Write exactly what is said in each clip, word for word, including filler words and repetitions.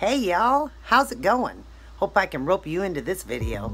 Hey y'all, how's it going? Hope I can rope you into this video.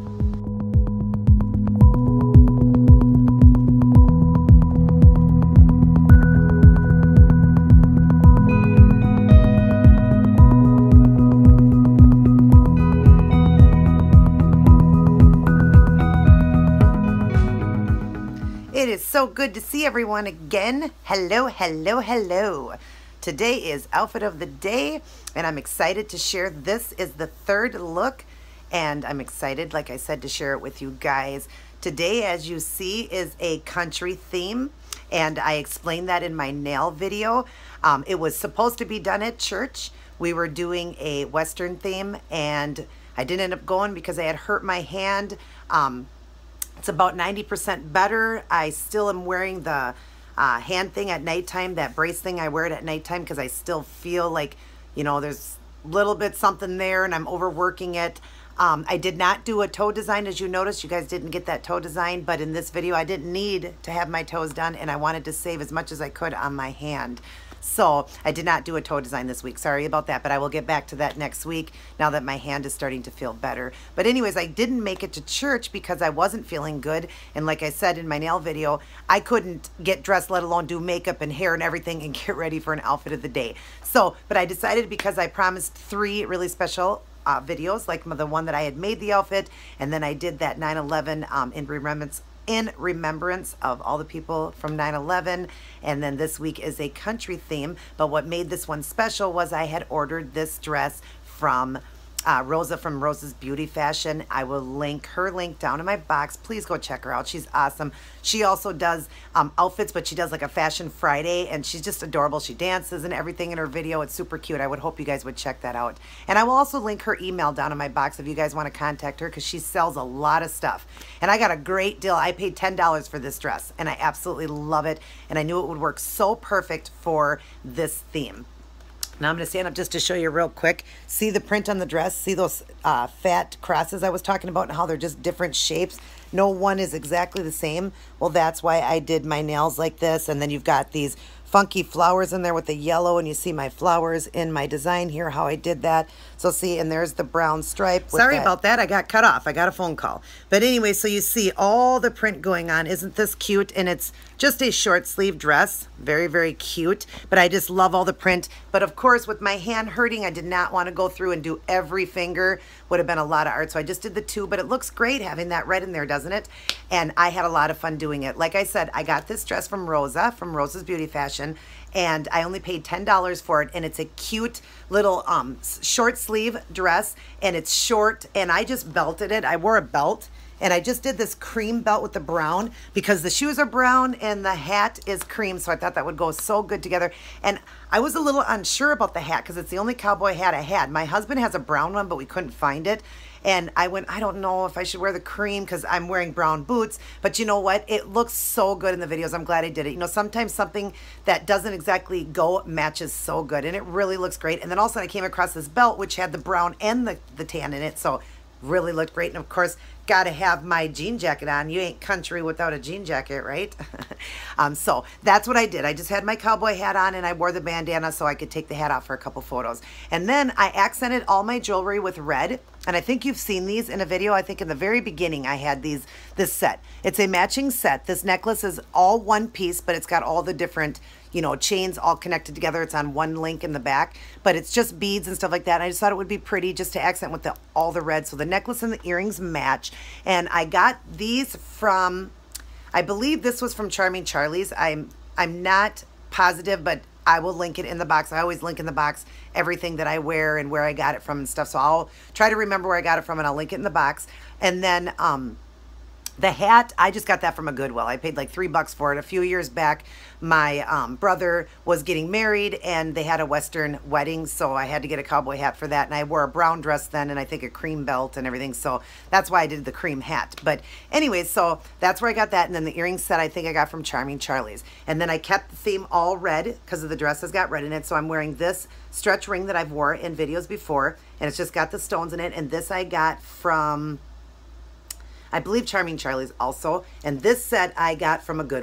It is so good to see everyone again. Hello, hello, hello. Today is outfit of the day, and I'm excited to share. This is the third look, and I'm excited, like I said, to share it with you guys. Today, as you see, is a country theme, and I explained that in my nail video. Um, it was supposed to be done at church. We were doing a Western theme, and I didn't end up going because I had hurt my hand. Um, it's about ninety percent better. I still am wearing the Uh, hand thing at nighttime, that brace thing. I wear it at nighttime because I still feel like, you know, there's a little bit something there and I'm overworking it. Um, I did not do a toe design, as you noticed. You guys didn't get that toe design, but in this video I didn't need to have my toes done, and I wanted to save as much as I could on my hand. So I did not do a toe design this week. Sorry about that, but I will get back to that next week now that my hand is starting to feel better. But anyways, I didn't make it to church because I wasn't feeling good. And like I said in my nail video, I couldn't get dressed, let alone do makeup and hair and everything and get ready for an outfit of the day. So, but I decided, because I promised three really special uh, videos, like the one that I had made the outfit, and then I did that nine eleven um, in remembrance in remembrance of all the people from nine eleven, and then this week is a country theme. But what made this one special was I had ordered this dress from uh, Rosa from Rosa's Beauty Fashion. I will link her link down in my box. Please go check her out. She's awesome. She also does um, outfits, but she does like a Fashion Friday, and she's just adorable. She dances and everything in her video. It's super cute. I would hope you guys would check that out. And I will also link her email down in my box if you guys want to contact her, because she sells a lot of stuff. And I got a great deal. I paid ten dollars for this dress, and I absolutely love it. And I knew it would work so perfect for this theme. Now I'm going to stand up just to show you real quick. See the print on the dress? See those uh, fat crosses I was talking about and how they're just different shapes? No one is exactly the same. Well, that's why I did my nails like this. And then you've got these funky flowers in there with the yellow, and you see my flowers in my design here, how I did that. So see, and there's the brown stripe. Sorry that. about that. I got cut off. I got a phone call. But anyway, so you see all the print going on. Isn't this cute? And it's just a short sleeve dress. Very, very cute. But I just love all the print. But of course, with my hand hurting, I did not want to go through and do every finger. Would have been a lot of art. So I just did the two, but it looks great having that red in there, doesn't it? And I had a lot of fun doing it. Like I said, I got this dress from Rosa, from Rosa's Beauty Fashion, and I only paid ten dollars for it. And it's a cute little um, short sleeve dress, and it's short, and I just belted it. I wore a belt, and I just did this cream belt with the brown because the shoes are brown and the hat is cream, so I thought that would go so good together. And I was a little unsure about the hat because it's the only cowboy hat I had. My husband has a brown one, but we couldn't find it. And I went, I don't know if I should wear the cream because I'm wearing brown boots. But you know what? It looks so good in the videos. I'm glad I did it. You know, sometimes something that doesn't exactly go matches so good. And it really looks great. And then all of a sudden I came across this belt, which had the brown and the, the tan in it. So really looked great. And of course, got to have my jean jacket on. You ain't country without a jean jacket, right? um, so that's what I did. I just had my cowboy hat on, and I wore the bandana so I could take the hat off for a couple photos. And then I accented all my jewelry with red. And I think you've seen these in a video. I think in the very beginning I had these, this set. It's a matching set. This necklace is all one piece, but it's got all the different, you know, chains all connected together. It's on one link in the back, but it's just beads and stuff like that. And I just thought it would be pretty just to accent with the, all the red. So the necklace and the earrings match. And I got these from, I believe this was from Charming Charlie's. I'm, I'm not positive, but I will link it in the box. I always link in the box everything that I wear and where I got it from and stuff. So I'll try to remember where I got it from, and I'll link it in the box. And then um, the hat, I just got that from a Goodwill. I paid like three bucks for it. A few years back, my um, brother was getting married, and they had a Western wedding, so I had to get a cowboy hat for that. And I wore a brown dress then, and I think a cream belt and everything. So that's why I did the cream hat. But anyways, so that's where I got that. And then the earring set I think I got from Charming Charlie's. And then I kept the theme all red because of the dress has got red in it. So I'm wearing this stretch ring that I've wore in videos before, and it's just got the stones in it. And this I got from, I believe, Charming Charlie's also. And this set I got from a Goodwill.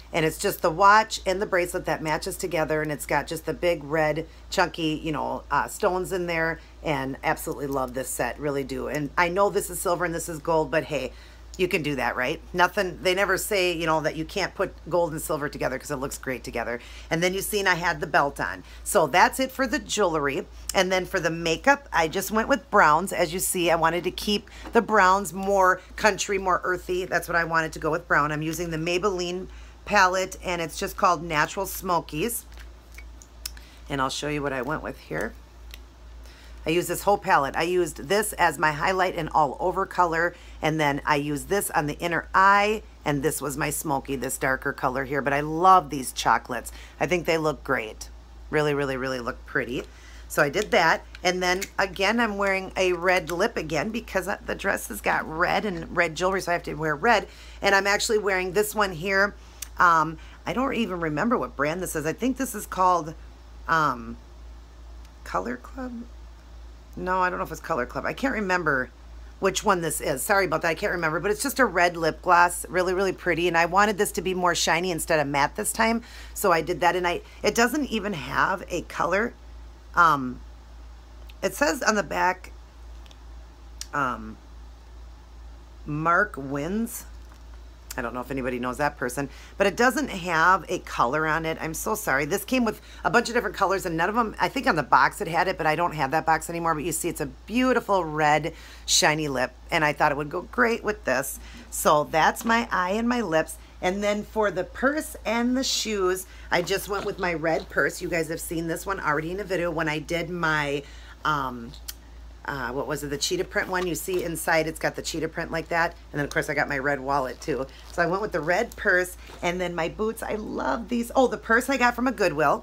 And it's just the watch and the bracelet that matches together, and it's got just the big red chunky, you know, uh, stones in there, and absolutely love this set, really do. And I know this is silver and this is gold, but hey, you can do that, right? Nothing, they never say, you know, that you can't put gold and silver together because it looks great together. And then you've seen I had the belt on. So that's it for the jewelry. And then for the makeup, I just went with browns. As you see, I wanted to keep the browns more country, more earthy. That's what I wanted to go with brown. I'm using the Maybelline palette, and it's just called Natural Smokies. And I'll show you what I went with here. I used this whole palette. I used this as my highlight and all over color, and then I used this on the inner eye, and this was my smoky, this darker color here. But I love these chocolates. I think they look great. Really, really, really look pretty. So I did that, and then again I'm wearing a red lip again because the dress has got red and red jewelry, so I have to wear red. And I'm actually wearing this one here. Um, I don't even remember what brand this is. I think this is called um, Color Club. No, I don't know if it's Color Club. I can't remember which one this is. Sorry about that. I can't remember, but it's just a red lip gloss. Really, really pretty. And I wanted this to be more shiny instead of matte this time. So I did that. And I it doesn't even have a color. Um, it says on the back, um, Mark Wins. I don't know if anybody knows that person, but it doesn't have a color on it. I'm so sorry. This came with a bunch of different colors, and none of them, I think on the box it had it, but I don't have that box anymore. But you see it's a beautiful red shiny lip, and I thought it would go great with this. So that's my eye and my lips. And then for the purse and the shoes, I just went with my red purse. You guys have seen this one already in a video when I did my um Uh, what was it, the cheetah print one. You see inside it's got the cheetah print like that, and then of course I got my red wallet too. So I went with the red purse, and then my boots, I love these. Oh, the purse I got from a Goodwill,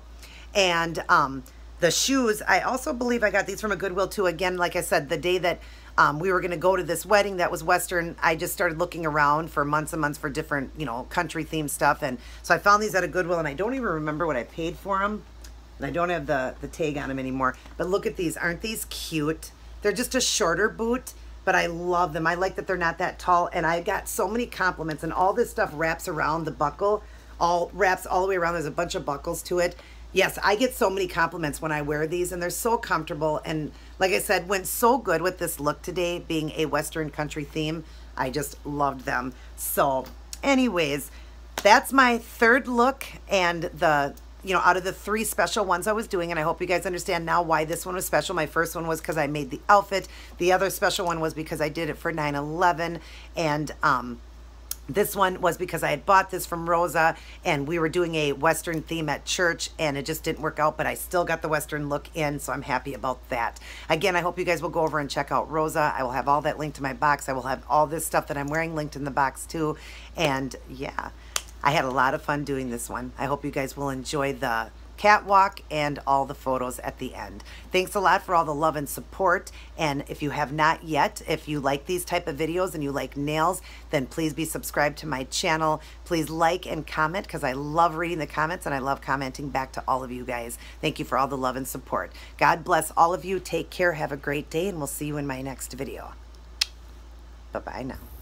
and um, the shoes, I also believe I got these from a Goodwill too. Again, like I said, the day that um, we were going to go to this wedding that was Western, I just started looking around for months and months for different, you know, country themed stuff, and so I found these at a Goodwill, and I don't even remember what I paid for them, and I don't have the, the tag on them anymore. But look at these. Aren't these cute? They're just a shorter boot, but I love them. I like that they're not that tall, and I got so many compliments, and all this stuff wraps around the buckle, all wraps all the way around. There's a bunch of buckles to it. Yes, I get so many compliments when I wear these, and they're so comfortable, and like I said, went so good with this look today, being a Western country theme. I just loved them. So anyways, that's my third look, and the you know, out of the three special ones I was doing, and I hope you guys understand now why this one was special. My first one was because I made the outfit. The other special one was because I did it for nine eleven, and um, this one was because I had bought this from Rosa, and we were doing a Western theme at church, and it just didn't work out, but I still got the Western look in, so I'm happy about that. Again, I hope you guys will go over and check out Rosa. I will have all that linked to my box. I will have all this stuff that I'm wearing linked in the box too, and yeah. I had a lot of fun doing this one. I hope you guys will enjoy the catwalk and all the photos at the end. Thanks a lot for all the love and support. And if you have not yet, if you like these type of videos and you like nails, then please be subscribed to my channel. Please like and comment, because I love reading the comments and I love commenting back to all of you guys. Thank you for all the love and support. God bless all of you. Take care. Have a great day, and we'll see you in my next video. Bye-bye now.